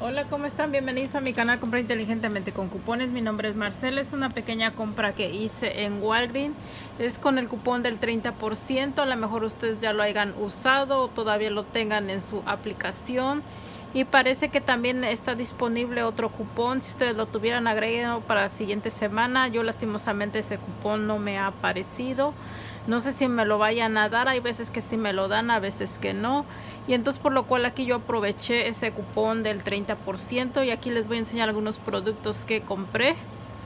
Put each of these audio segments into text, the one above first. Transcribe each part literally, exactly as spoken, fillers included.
Hola, ¿cómo están? Bienvenidos a mi canal Compra Inteligentemente con Cupones. Mi nombre es Marcela. Es una pequeña compra que hice en Walgreens. Es con el cupón del treinta por ciento. A lo mejor ustedes ya lo hayan usado o todavía lo tengan en su aplicación. Y parece que también está disponible otro cupón. Si ustedes lo tuvieran agregado para la siguiente semana. Yo lastimosamente ese cupón no me ha aparecido. No sé si me lo vayan a dar. Hay veces que sí me lo dan, a veces que no. Y entonces por lo cual aquí yo aproveché ese cupón del treinta por ciento. Y aquí les voy a enseñar algunos productos que compré.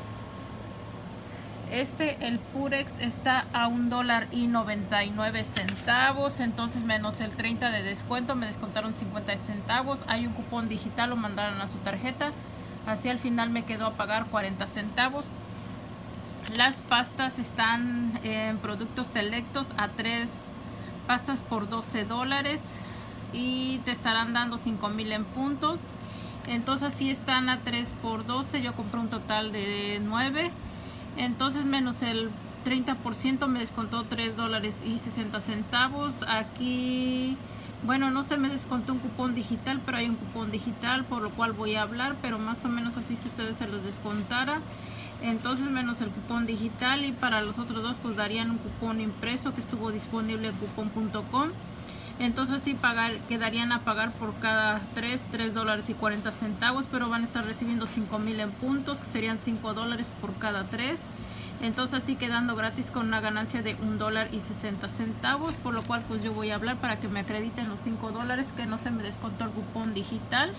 Este, el Purex, está a un dólar y noventa y nueve centavos. Entonces menos el treinta de descuento me descontaron cincuenta centavos. Hay un cupón digital, lo mandaron a su tarjeta. Así al final me quedó a pagar cuarenta centavos. Las pastas están en productos selectos a tres pastas por doce dólares. Y te estarán dando cinco mil en puntos. Entonces así están a tres por doce. Yo compré un total de nueve. Entonces menos el treinta por ciento me descontó tres dólares y sesenta centavos. Aquí, bueno, no se me descontó un cupón digital, pero hay un cupón digital por lo cual voy a hablar. Pero más o menos así si ustedes se los descontara. Entonces menos el cupón digital, y para los otros dos pues darían un cupón impreso que estuvo disponible en cupón punto com. Entonces sí pagar, quedarían a pagar por cada tres, tres dólares y cuarenta centavos, pero van a estar recibiendo cinco mil en puntos, que serían cinco dólares por cada tres. Entonces así quedando gratis con una ganancia de un dólar y sesenta centavos, por lo cual pues yo voy a hablar para que me acrediten los cinco dólares que no se me descontó el cupón digital.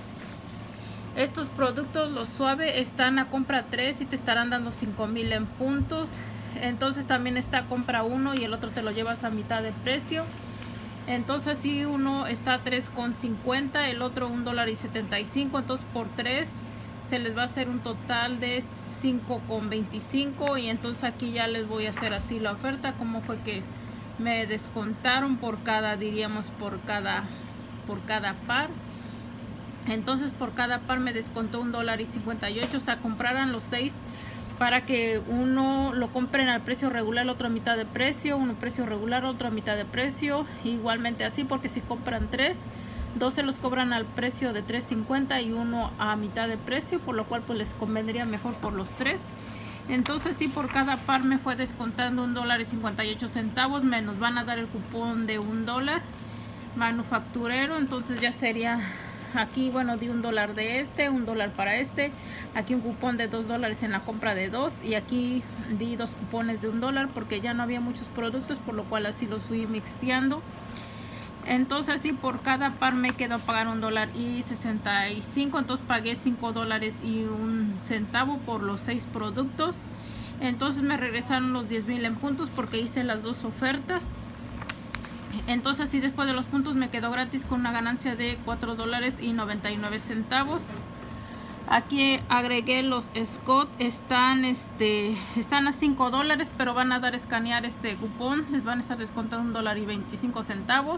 Estos productos, los suave, están a compra tres y te estarán dando cinco mil en puntos. Entonces también está compra uno y el otro te lo llevas a mitad de precio. Entonces si uno está a tres con cincuenta, el otro un dólar y setenta y cinco. Entonces por tres se les va a hacer un total de cinco con veinticinco. Y entonces aquí ya les voy a hacer así la oferta, como fue que me descontaron por cada, diríamos por cada, por cada par. Entonces por cada par me descontó un dólar y cincuenta y ocho. O sea, compraran los seis para que uno lo compren al precio regular, el otro a mitad de precio, uno precio regular, otro a mitad de precio. Igualmente así, porque si compran tres, dos se los cobran al precio de tres cincuenta y uno a mitad de precio, por lo cual pues les convendría mejor por los tres. Entonces sí, por cada par me fue descontando un dólar y cincuenta y ocho centavos, menos van a dar el cupón de un dólar manufacturero. Entonces ya sería aquí, bueno, di un dólar de este, un dólar para este. Aquí un cupón de dos dólares en la compra de dos. Y aquí di dos cupones de un dólar porque ya no había muchos productos, por lo cual así los fui mixteando. Entonces así por cada par me quedó a pagar un dólar y sesenta y cinco. Entonces pagué cinco dólares y un centavo por los seis productos. Entonces me regresaron los diez mil en puntos porque hice las dos ofertas. Entonces así después de los puntos me quedó gratis con una ganancia de cuatro dólares y noventa y nueve centavos. Aquí agregué los Scott, están este están a cinco dólares, pero van a dar a escanear este cupón, les van a estar descontando un dólar y veinticinco centavos.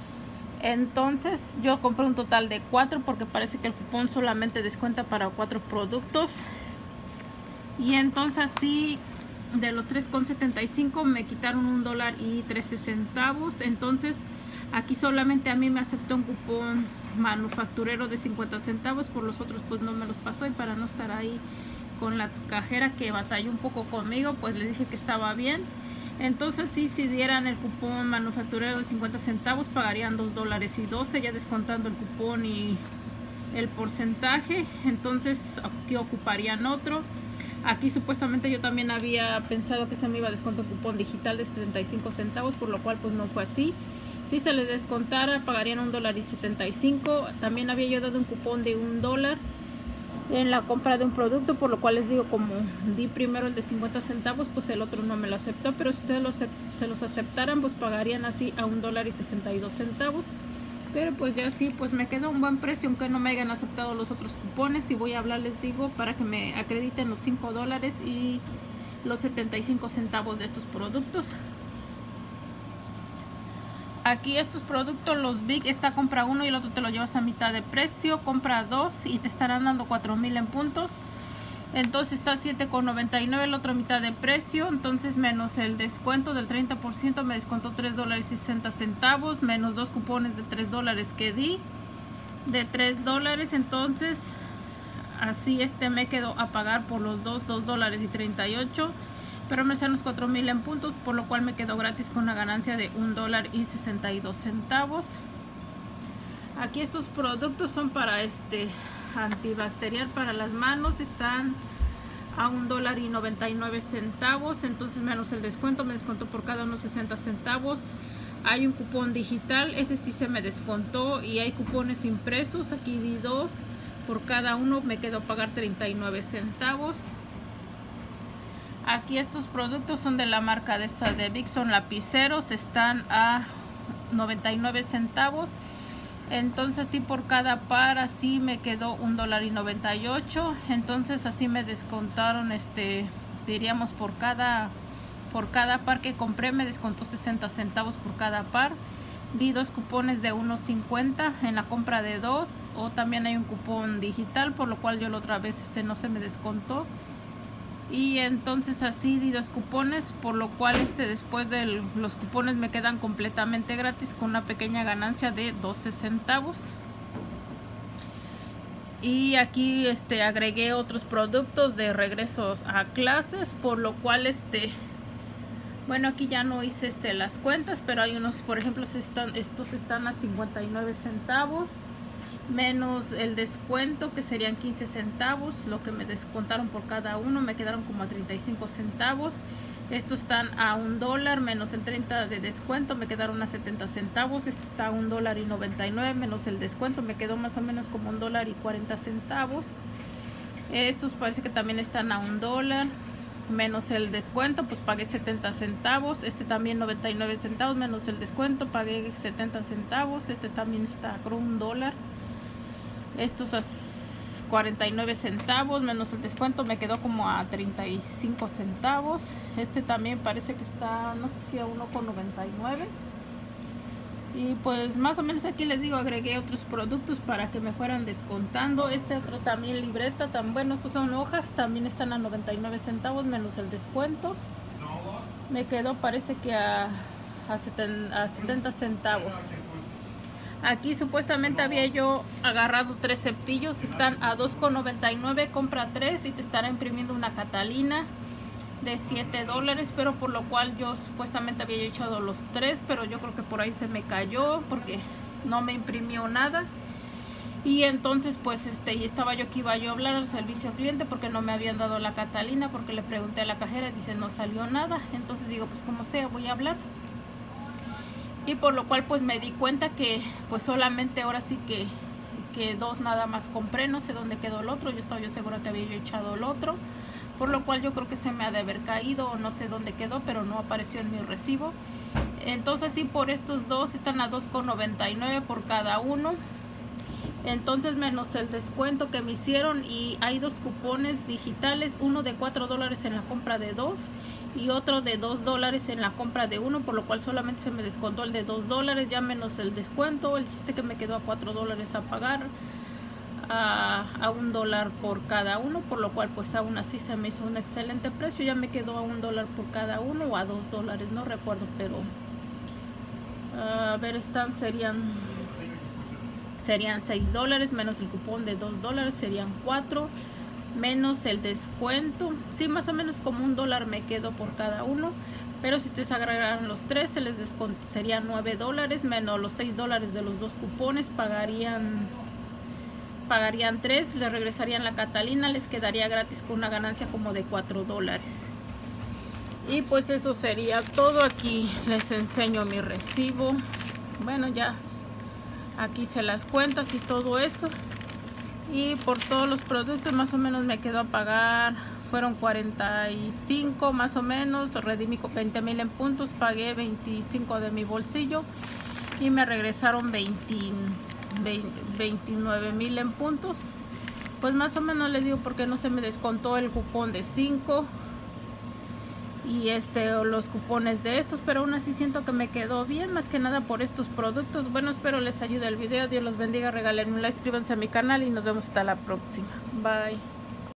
Entonces yo compré un total de cuatro porque parece que el cupón solamente descuenta para cuatro productos. Y entonces así de los tres con setenta y cinco me quitaron un dólar y trece centavos. Entonces aquí solamente a mí me aceptó un cupón manufacturero de cincuenta centavos, por los otros pues no me los pasó. Y para no estar ahí con la cajera que batalló un poco conmigo, pues le dije que estaba bien. Entonces sí, si dieran el cupón manufacturero de cincuenta centavos pagarían dos dólares y doce, ya descontando el cupón y el porcentaje. Entonces aquí ocuparían otro. Aquí supuestamente yo también había pensado que se me iba a descontar un cupón digital de setenta y cinco centavos, por lo cual pues no fue así. Si se les descontara pagarían un dólar y setenta y cinco. También había yo dado un cupón de un dólar en la compra de un producto, por lo cual les digo, como di primero el de cincuenta centavos, pues el otro no me lo aceptó. Pero si ustedes lo se los aceptaran, pues pagarían así a un dólar y sesenta y dos centavos. Pero pues ya sí, pues me quedó un buen precio, aunque no me hayan aceptado los otros cupones. Y voy a hablar, les digo, para que me acrediten los cinco dólares y los setenta y cinco centavos de estos productos. Aquí estos productos, los Big, está compra uno y el otro te lo llevas a mitad de precio. Compra dos y te estarán dando cuatro mil en puntos. Entonces está siete con noventa y nueve, el otro a mitad de precio. Entonces menos el descuento del treinta por ciento me descontó tres dólares y sesenta centavos, menos dos cupones de tres dólares que di. de tres dólares. Entonces así este me quedó a pagar por los dos, dos dólares y treinta y ocho, pero me salen los cuatro mil en puntos, por lo cual me quedó gratis con una ganancia de un dólar y sesenta y dos centavos. Aquí estos productos son para este antibacterial para las manos, están a un dólar y noventa y nueve centavos, entonces menos el descuento, me descontó por cada uno sesenta centavos. Hay un cupón digital, ese sí se me descontó, y hay cupones impresos, aquí di dos, por cada uno me quedó a pagar treinta y nueve centavos. Aquí estos productos son de la marca de esta de Bic, son lapiceros, están a noventa y nueve centavos. Entonces así por cada par así me quedó un dólar y noventa y ocho. Entonces así me descontaron, este diríamos por cada por cada par que compré me descontó sesenta centavos por cada par. Di dos cupones de uno cincuenta en la compra de dos, o también hay un cupón digital, por lo cual yo la otra vez este no se me descontó. Y entonces así di dos cupones, por lo cual este después de los cupones me quedan completamente gratis con una pequeña ganancia de doce centavos. Y aquí este agregué otros productos de regresos a clases, por lo cual este bueno, aquí ya no hice este las cuentas, pero hay unos, por ejemplo, están, estos están a cincuenta y nueve centavos menos el descuento, que serían quince centavos. Lo que me descontaron por cada uno me quedaron como a treinta y cinco centavos. Estos están a un dólar menos el treinta de descuento, me quedaron a setenta centavos. Este está a un dólar y noventa y nueve menos el descuento, me quedó más o menos como un dólar y cuarenta centavos. Estos parece que también están a un dólar menos el descuento, pues pagué setenta centavos. Este también noventa y nueve centavos menos el descuento, pagué setenta centavos. Este también está con un dólar. Estos a cuarenta y nueve centavos menos el descuento me quedó como a treinta y cinco centavos. Este también parece que está, no sé si a uno con noventa y nueve. Y pues más o menos aquí les digo, agregué otros productos para que me fueran descontando. Este otro también libreta, tan bueno, estos son hojas, también están a noventa y nueve centavos menos el descuento. Me quedó parece que a, a, setenta, a setenta centavos. Aquí supuestamente había yo agarrado tres cepillos, están a dos con noventa y nueve, compra tres y te estará imprimiendo una Catalina de siete dólares, pero por lo cual yo supuestamente había echado los tres, pero yo creo que por ahí se me cayó porque no me imprimió nada. Y entonces pues este y estaba yo que iba yo a hablar al servicio al cliente porque no me habían dado la Catalina, porque le pregunté a la cajera y dice no salió nada. Entonces digo pues como sea, voy a hablar. Y por lo cual pues me di cuenta que pues solamente ahora sí que, que dos nada más compré, no sé dónde quedó el otro. Yo estaba yo segura que había yo echado el otro, por lo cual yo creo que se me ha de haber caído o no sé dónde quedó, pero no apareció en mi recibo. Entonces sí, por estos dos están a dos con noventa y nueve por cada uno. Entonces menos el descuento que me hicieron, y hay dos cupones digitales, uno de cuatro dólares en la compra de dos y otro de dos dólares en la compra de uno, por lo cual solamente se me descontó el de dos dólares, ya menos el descuento. El chiste que me quedó a cuatro dólares a pagar, a, a un dólar por cada uno, por lo cual pues aún así se me hizo un excelente precio. Ya me quedó a un dólar por cada uno o a dos dólares, no recuerdo, pero a ver, están serían serían seis dólares menos el cupón de dos dólares, serían cuatro menos el descuento. Sí, más o menos como un dólar me quedo por cada uno, pero si ustedes agregaran los tres se les descont serían nueve dólares menos los seis dólares de los dos cupones, pagarían pagarían tres, les regresarían la Catalina, les quedaría gratis con una ganancia como de cuatro dólares. Y pues eso sería todo. Aquí les enseño mi recibo. Bueno, ya aquí se las cuentas y todo eso. Y por todos los productos más o menos me quedó a pagar, fueron cuarenta y cinco más o menos, redimí veinte mil en puntos, pagué veinticinco de mi bolsillo y me regresaron veinte, veintinueve mil en puntos. Pues más o menos les digo porque no se me descontó el cupón de cinco y este o los cupones de estos, pero aún así siento que me quedó bien, más que nada por estos productos. Bueno, espero les ayude el video. Dios los bendiga, regalen un like, suscríbanse a mi canal y nos vemos hasta la próxima. Bye.